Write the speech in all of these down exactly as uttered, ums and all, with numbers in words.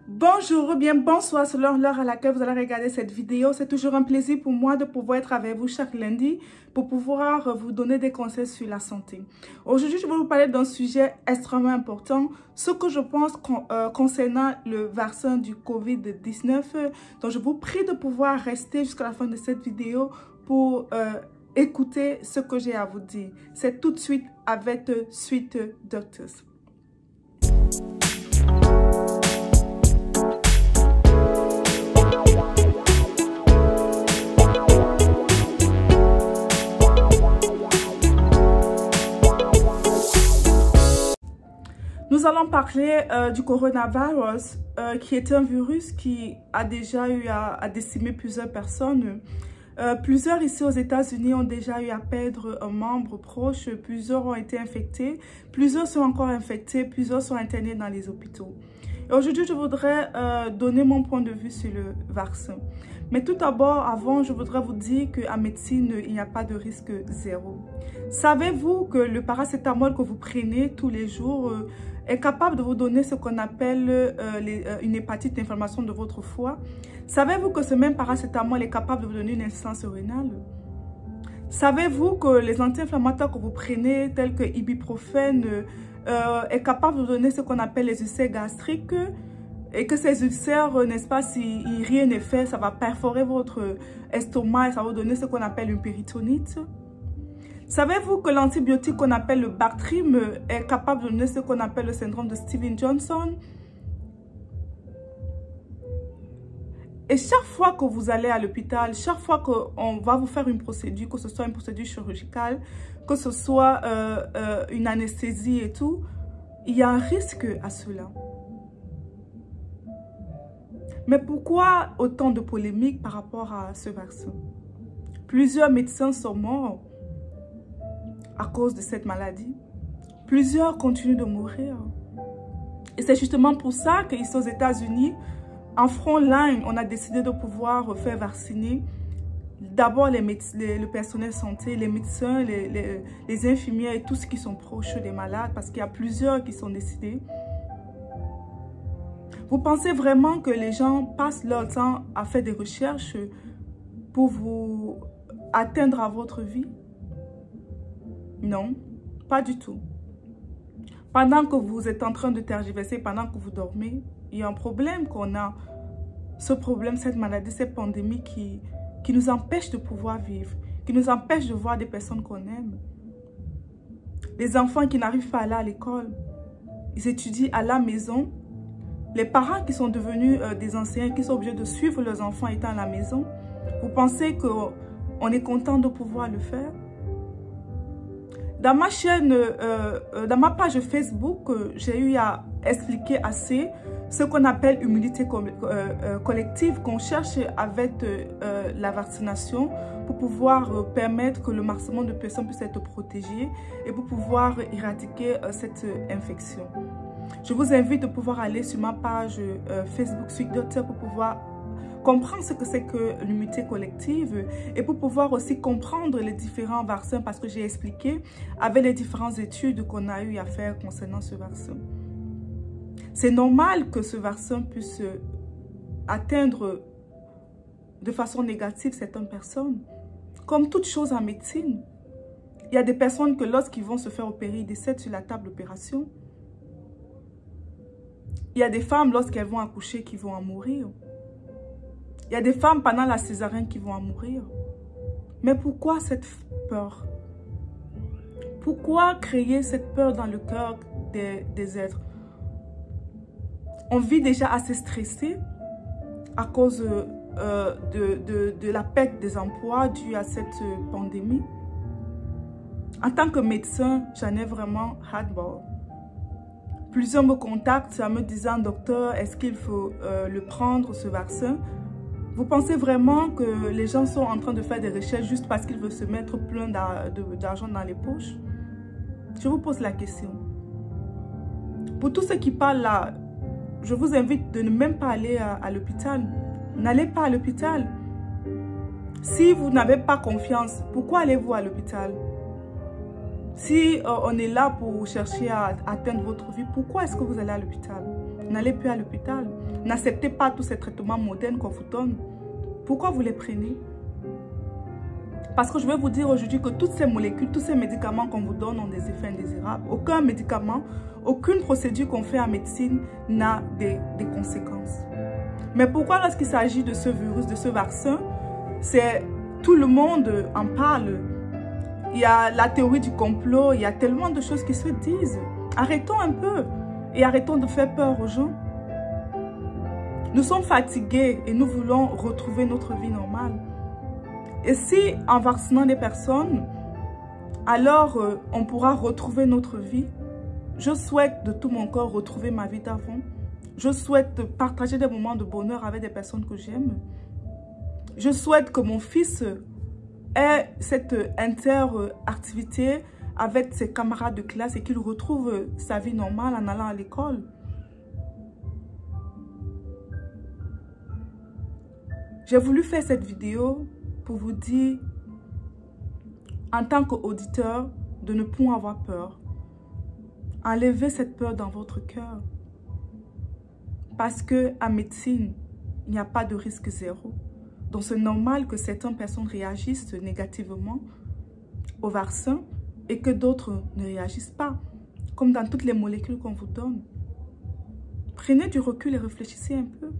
Bonjour ou bien bonsoir selon l'heure à laquelle vous allez regarder cette vidéo. C'est toujours un plaisir pour moi de pouvoir être avec vous chaque lundi pour pouvoir vous donner des conseils sur la santé. Aujourd'hui, je vais vous parler d'un sujet extrêmement important, ce que je pense con, euh, concernant le vaccin du COVID dix-neuf. Donc, je vous prie de pouvoir rester jusqu'à la fin de cette vidéo pour euh, écouter ce que j'ai à vous dire. C'est tout de suite avec Sweet Doctors. Nous allons parler euh, du coronavirus, euh, qui est un virus qui a déjà eu à, à décimer plusieurs personnes. Euh, plusieurs ici aux États-Unis ont déjà eu à perdre un membre proche, plusieurs ont été infectés, plusieurs sont encore infectés, plusieurs sont internés dans les hôpitaux. Aujourd'hui, je voudrais euh, donner mon point de vue sur le vaccin. Mais tout d'abord, avant, je voudrais vous dire qu'en médecine, il n'y a pas de risque zéro. Savez-vous que le paracétamol que vous prenez tous les jours euh, est capable de vous donner ce qu'on appelle euh, les, euh, une hépatite, inflammation de votre foie? Savez-vous que ce même paracétamol est capable de vous donner une insuffisance rénale? Savez-vous que les anti-inflammatoires que vous prenez, tels que ibuprofène, euh, est capable de vous donner ce qu'on appelle les ulcères gastriques? Et que ces ulcères, n'est-ce pas, si rien n'est fait, ça va perforer votre estomac et ça va vous donner ce qu'on appelle une péritonite? Savez-vous que l'antibiotique qu'on appelle le Bactrim est capable de donner ce qu'on appelle le syndrome de Stevens-Johnson? Et chaque fois que vous allez à l'hôpital, chaque fois qu'on va vous faire une procédure, que ce soit une procédure chirurgicale, que ce soit euh, euh, une anesthésie et tout, il y a un risque à cela. Mais pourquoi autant de polémiques par rapport à ce vaccin? Plusieurs médecins sont morts à cause de cette maladie. Plusieurs continuent de mourir. Et c'est justement pour ça qu'ici aux États-Unis, en front line, on a décidé de pouvoir faire vacciner d'abord les les, le personnel santé, les médecins, les, les, les infirmières et tous ceux qui sont proches des malades, parce qu'il y a plusieurs qui sont décédés. Vous pensez vraiment que les gens passent leur temps à faire des recherches pour vous atteindre à votre vie? Non, pas du tout. Pendant que vous êtes en train de tergiverser, pendant que vous dormez, il y a un problème qu'on a. Ce problème, cette maladie, cette pandémie qui, qui nous empêche de pouvoir vivre, qui nous empêche de voir des personnes qu'on aime. Les enfants qui n'arrivent pas à aller à l'école, ils étudient à la maison. Les parents qui sont devenus euh, des enseignants, qui sont obligés de suivre leurs enfants étant à la maison, vous pensez qu'on est content de pouvoir le faire? Dans ma chaîne, euh, euh, dans ma page Facebook, euh, j'ai eu à expliquer assez ce qu'on appelle immunité co euh, euh, collective, qu'on cherche avec euh, la vaccination pour pouvoir euh, permettre que le maximum de personnes puissent être protégées et pour pouvoir éradiquer euh, cette euh, infection. Je vous invite de pouvoir aller sur ma page euh, Facebook Sweet Doctor pour pouvoir comprendre ce que c'est que l'immunité collective et pour pouvoir aussi comprendre les différents vaccins, parce que j'ai expliqué avec les différentes études qu'on a eu à faire concernant ce vaccin. C'est normal que ce vaccin puisse atteindre de façon négative certaines personnes. Comme toute chose en médecine, il y a des personnes que lorsqu'ils vont se faire opérer, ils décèdent sur la table d'opération. Il y a des femmes, lorsqu'elles vont accoucher, qui vont en mourir. Il y a des femmes pendant la césarienne qui vont en mourir. Mais pourquoi cette peur? Pourquoi créer cette peur dans le cœur des, des êtres? On vit déjà assez stressé à cause euh, de, de, de la perte des emplois due à cette pandémie. En tant que médecin, j'en ai vraiment hard-ball. Plusieurs me contactent en me disant, docteur, est-ce qu'il faut euh, le prendre, ce vaccin? Vous pensez vraiment que les gens sont en train de faire des recherches juste parce qu'ils veulent se mettre plein d'argent dans les poches? Je vous pose la question. Pour tous ceux qui parlent là, je vous invite de ne même pas aller à, à l'hôpital. N'allez pas à l'hôpital. Si vous n'avez pas confiance, pourquoi allez-vous à l'hôpital? Si euh, on est là pour chercher à atteindre votre vie, pourquoi est-ce que vous allez à l'hôpital? N'allez plus à l'hôpital. N'acceptez pas tous ces traitements modernes qu'on vous donne. Pourquoi vous les prenez? Parce que je vais vous dire aujourd'hui que toutes ces molécules, tous ces médicaments qu'on vous donne ont des effets indésirables. Aucun médicament, aucune procédure qu'on fait en médecine n'a des, des conséquences. Mais pourquoi lorsqu'il s'agit de ce virus, de ce vaccin, c'est tout le monde en parle. Il y a la théorie du complot, il y a tellement de choses qui se disent. Arrêtons un peu et arrêtons de faire peur aux gens. Nous sommes fatigués et nous voulons retrouver notre vie normale. Et si en vaccinant des personnes, alors euh, on pourra retrouver notre vie. Je souhaite de tout mon corps retrouver ma vie d'avant. Je souhaite partager des moments de bonheur avec des personnes que j'aime. Je souhaite que mon fils ait cette interactivité avec ses camarades de classe et qu'il retrouve sa vie normale en allant à l'école. J'ai voulu faire cette vidéo pour vous dire, en tant qu'auditeur, de ne point avoir peur. Enlevez cette peur dans votre cœur. Parce qu'en médecine, il n'y a pas de risque zéro. Donc c'est normal que certaines personnes réagissent négativement au vaccin et que d'autres ne réagissent pas. Comme dans toutes les molécules qu'on vous donne. Prenez du recul et réfléchissez un peu.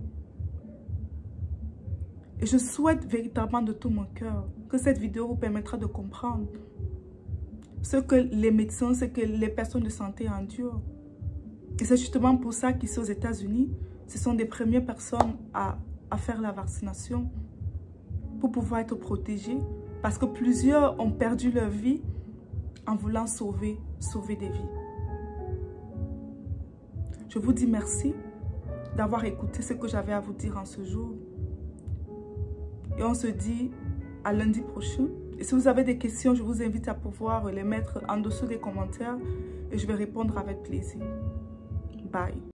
Et je souhaite véritablement de tout mon cœur que cette vidéo vous permettra de comprendre ce que les médecins, ce que les personnes de santé endurent. Et c'est justement pour ça qu'ici aux États-Unis, ce sont des premières personnes à, à faire la vaccination pour pouvoir être protégés. Parce que plusieurs ont perdu leur vie en voulant sauver, sauver des vies. Je vous dis merci d'avoir écouté ce que j'avais à vous dire en ce jour. Et on se dit à lundi prochain. Et si vous avez des questions, je vous invite à pouvoir les mettre en dessous des commentaires et je vais répondre avec plaisir. Bye.